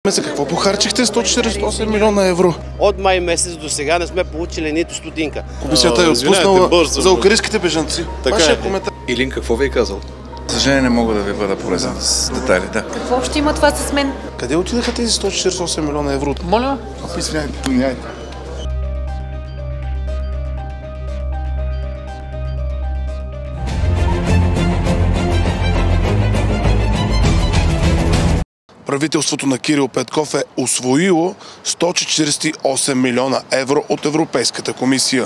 Какво похарчихте 148 милиона евро? От май месец до сега не сме получили нито стотинка. Комисията е отпуснала за украинските бежанци. Така е. Илин, какво ви е казал? За съжаление не мога да ви бъда полезен с детайли, да. Какво ще има това с мен? Къде отидаха тези 148 милиона евро? Моля? Извинявайте. Правителството на Кирил Петков е усвоило 148 милиона евро от Европейската комисия.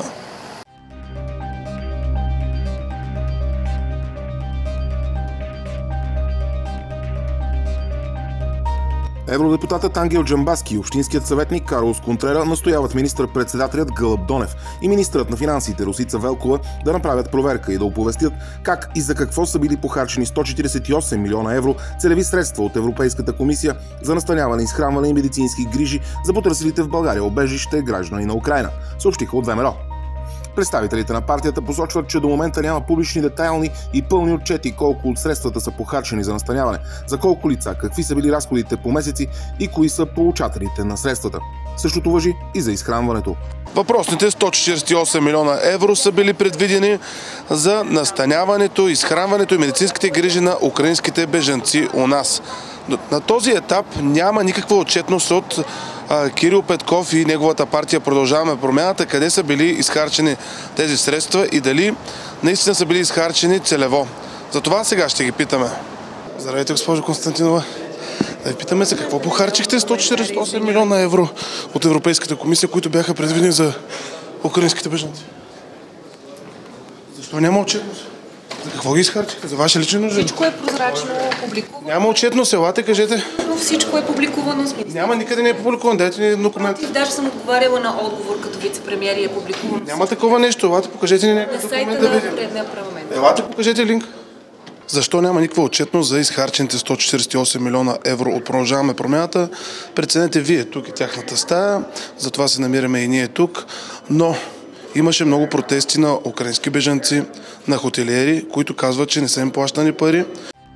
Евродепутатът Ангел Джамбазки и общинският съветник Карлос Контрера настояват министър-председателят Гълъб Донев и министърът на финансите Росица Велкова да направят проверка и да оповестят как и за какво са били похарчени 148 милиона евро целеви средства от Европейската комисия за настаняване, изхранване и медицински грижи за потърсилите в България убежище граждани на Украйна, съобщиха от ВМРО. Представителите на партията посочват, че до момента няма публични, детайлни и пълни отчети колко от средствата са похарчени за настаняване, за колко лица, какви са били разходите по месеци и кои са получателите на средствата. Същото важи и за изхранването. Въпросните 148 милиона евро са били предвидени за настаняването, изхранването и медицинските грижи на украинските бежанци у нас. На този етап няма никаква отчетност от Кирил Петков и неговата партия Продължаваме промяната, къде са били изхарчени тези средства и дали наистина са били изхарчени целево. Затова сега ще ги питаме. Здравейте, госпожо Константинова. Да ви питаме се какво похарчихте 148 милиона евро от Европейската комисия, които бяха предвидени за украинските бежанци. Защо няма отчетност? За какво ги изхарчихте? За ваше личен нужда? Всичко е прозрачно, публикувано. Няма отчетност, елате, кажете. Но всичко е публикувано. Няма, никъде не е публикувано. Дайте ни документ. Даже съм отговаряла на отговор като вице-премиер и е публикувано. Няма такова нещо. Елате, покажете ни някакъв документ да видим. На предния парламент. Елате, покажете линк. Защо няма никаква отчетност за изхарчените 148 милиона евро от Продължаваме промяната? Преценете вие, тук е тяхната стая, затова се намираме и ние тук, но имаше много протести на украински бежанци, на хотелиери, които казват, че не са им плащани пари.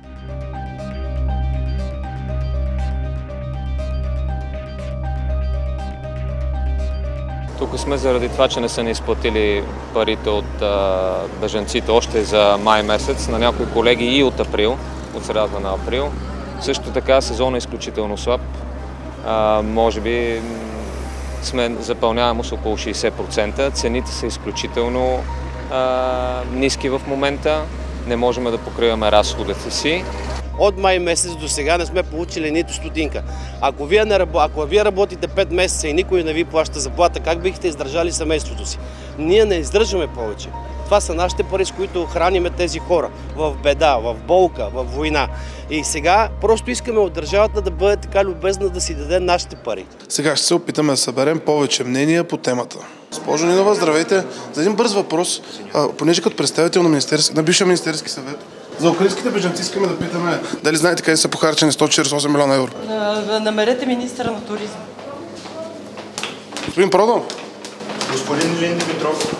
Тук сме заради това, че не са ни изплатили парите от бежанците още за май месец, на някои колеги и от април, от средата на април. Също така сезонът е изключително слаб. Може би сме запълняемост около 60%. Цените са изключително ниски в момента. Не можем да покриваме разходите си. От май месец до сега не сме получили нито стотинка. Ако вие работите 5 месеца и никой не ви плаща заплата, как бихте издържали семейството си? Ние не издържаме повече. Това са нашите пари, с които храниме тези хора в беда, в болка, в война. И сега просто искаме от държавата да бъде така любезна да си даде нашите пари. Сега ще се опитаме да съберем повече мнения по темата. Госпожо Нинова, здравейте. За един бърз въпрос, понеже като представител на бившия Министерски съвет, за украинските бежанци искаме да питаме дали знаете къде са похарчени 148 милиона евро. Намерете министъра на туризма. Господин Продон. Господин Илин Димитров.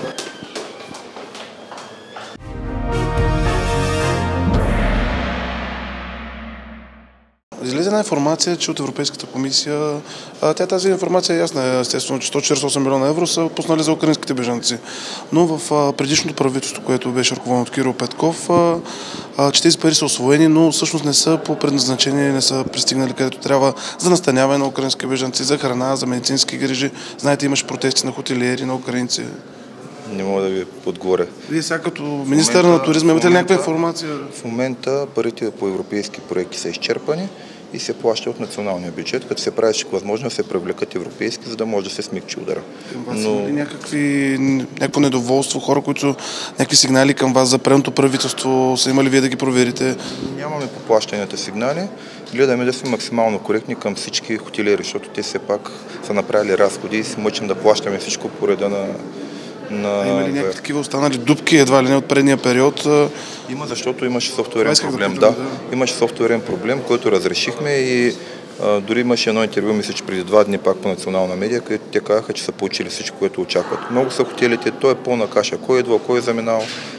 Излезе една информация, че от Европейската комисия, тази информация е ясна, естествено, че 148 милиона евро са пуснали за украинските бежанци. Но в предишното правителство, което беше ръководено от Кирил Петков, че тези пари са освоени, но всъщност не са по предназначение, не са пристигнали където трябва за настаняване на украински бежанци, за храна, за медицински грижи. Знаете, имаше протести на хотелиери, на украинци. Не мога да ви отговоря. Вие сега като министър на туризма имате ли някаква информация? В момента парите по европейски проекти са изчерпани и се плаща от националния бюджет, като се прави всичко възможно да се привлекат европейски, за да може да се смекчи удара. Има ли някакво недоволство, хора, които някакви сигнали към вас за предното правителство, са имали вие да ги проверите? Нямаме по плащанията сигнали. Гледаме да сме максимално коректни към всички хотелиери, защото те все пак са направили разходи и се мъчим да плащаме всичко по реда на... Има ли някакви такива останали дупки, едва ли не от предния период? Има, защото имаше софтуерен проблем. Да, имаше софтуерен проблем, който разрешихме и дори имаше едно интервю, мисля, че преди 2 дни пак по национална медия, където те казаха, че са получили всичко, което очакват. Много са хотелите, то е пълна каша. Кой е идвал, кой е заминал,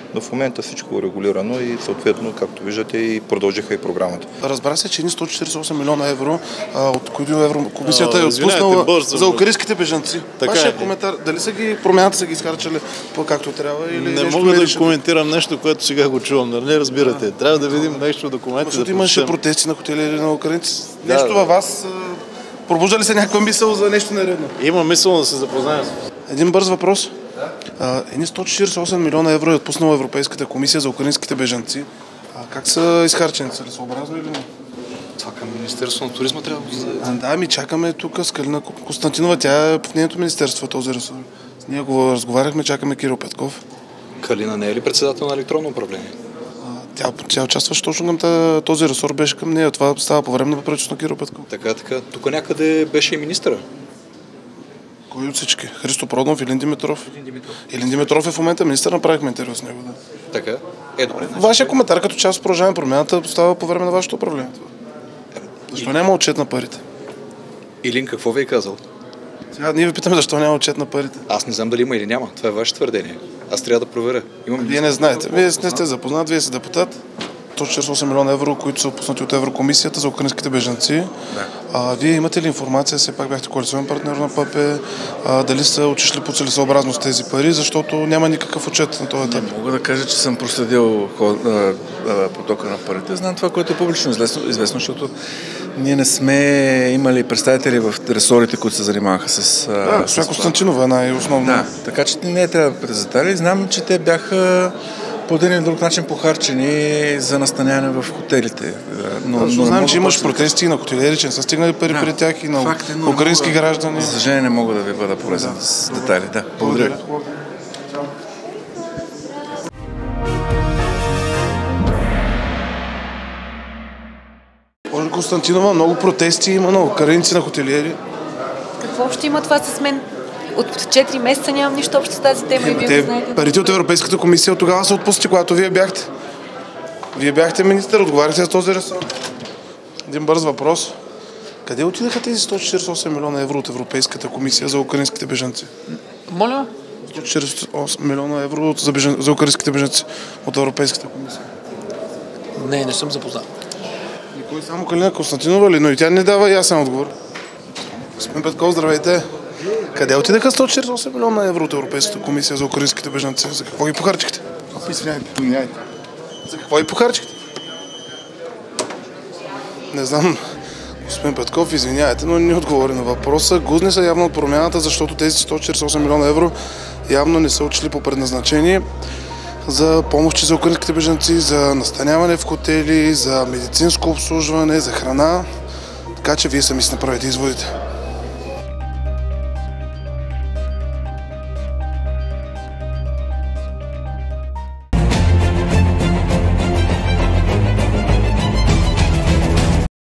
но в момента всичко е регулирано и съответно, както виждате, и продължиха и програмата. Разбра се, че 148 милиона евро, от които Еврокомисията е отпуснала за украинските бежанци. Вашия коментар, дали са ги промяната са ги изхарчали както трябва или не мога да коментирам нещо, което сега го чувам, нали разбирате. Трябва да видим нещо в документите. Защото имаше протести на хотелиери на украинци. Нещо във вас пробужда ли се някаква мисъл за нещо нередно? Има мисъл да се запознаем. Един бърз въпрос. Едни 148 милиона евро е отпуснала Европейската комисия за украинските бежанци. Как са изхарчени? Целесообразно или не? Това към Министерството на туризма трябва да се... Да, ми чакаме тук с Калина Константинова. Тя е в нейното министерство, този ресор. Ние го разговаряхме, чакаме Кирил Петков. Калина не е ли председател на електронно управление? Тя участваше точно към този ресор, беше към нея. Това става по време на правителството на Кирил Петков. Така. Тук някъде беше и министъра. Кой от всички? Христо Проданов, Илин Димитров? Илин Димитров е в момента министър, направихме интервю с него. Да. Така? Добре. Вашия коментар като част от Продължаваме промяната става по време на вашето управление. Защо няма отчет на парите? Илин какво ви е казал? Сега ние ви питаме защо няма отчет на парите. Аз не знам дали има или няма. Това е ваше твърдение. Аз трябва да проверя. Вие не знаете. Вие не сте запознат, вие сте депутат. 148 милиона евро, които са отпуснати от Еврокомисията за украинските бежанци. Да. Вие имате ли информация, все пак бяхте коалиционен партнер на ПП, дали са отишли по целесъобразност тези пари, защото няма никакъв отчет на този етап? Не мога да кажа, че съм проследил потока на парите. Знам това, което е публично известно, защото ние не сме имали представители в ресорите, които се занимаваха с... Да, Константинова е най-основно. Да, така че не трябва да предзатали. Знам, че те бяха по един или друг начин похарчени за настаняване в хотелите. Но знаем, че имаш протести на хотелиери, че не са стигнали пари при тях и на украински граждани. За съжаление не мога да ви бъда полезен с детайли. Да, благодаря. Ольга Константинова, много протести има на украинци, на хотелиери. Какво общо има това с мен? От 4 месеца нямам нищо общо с тази тема и вие го знаете. Парите от Европейската комисия от тогава са отпуснати, когато вие бяхте. Вие бяхте министър, отговаряхте за този ресор. Един бърз въпрос. Къде отидаха тези 148 милиона евро от Европейската комисия за украинските бежанци? Моля? 148 милиона евро за украинските бежанци от Европейската комисия. Не съм запознат. Никой само Калина Константинова ли? Но и тя не дава ясен отговор. Господин Петков, здравейте. Къде отидаха 148 милиона евро от Европейската комисия за украинските бежанци? За какво ги похарчихте? Извинявайте. За какво ги похарчихте? Не знам, господин Петков, извинявайте, но не отговори на въпроса. Гузни са явно от промяната, защото тези 148 милиона евро явно не са отишли по предназначение за помощи за украинските бежанци, за настаняване в хотели, за медицинско обслужване, за храна. Така че вие сами си направите изводите.